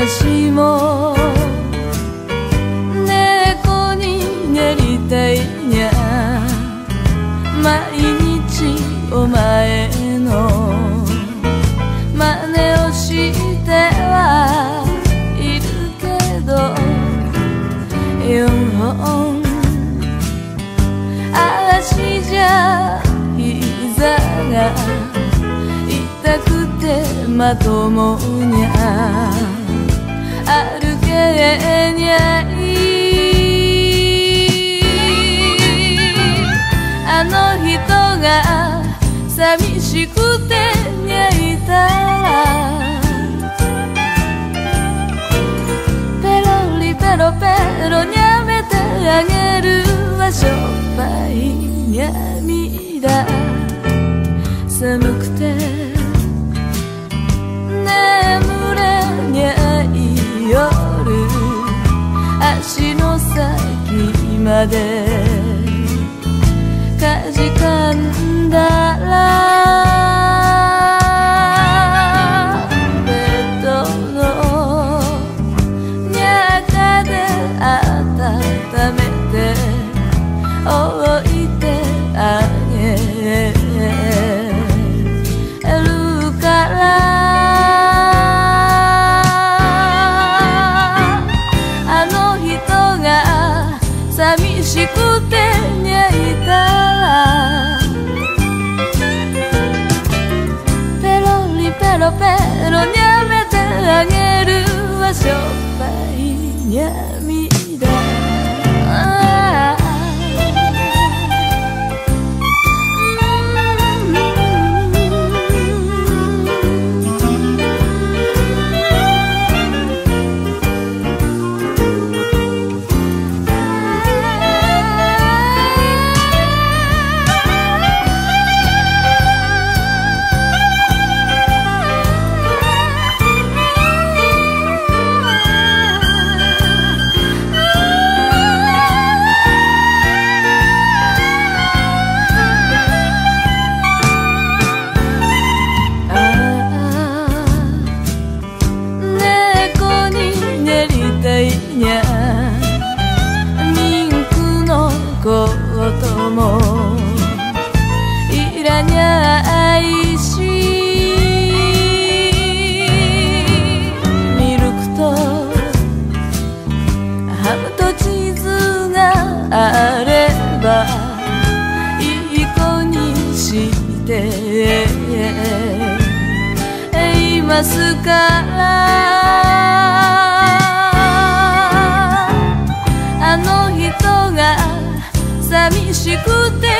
私も猫になりたいにゃ。毎日お前の真似をしてはいるけど、4本足じゃ膝が痛くてまともにゃ歩けにゃい。あの人が寂しくて泣いたら、ペロリペロペロにゃめてあげるわ。しょっぱい涙寒くて眠れにゃい夜、足の先までかじかんだら、ベッドの中で温めて置いてあげるから、あの人が寂しくて泣いたら、ペロリペロペロにゃめてあげるわ。しょっぱい涙。こともいらないし、ミルクとハムとチーズがあればいい子にしていますから、あの人が寂しくて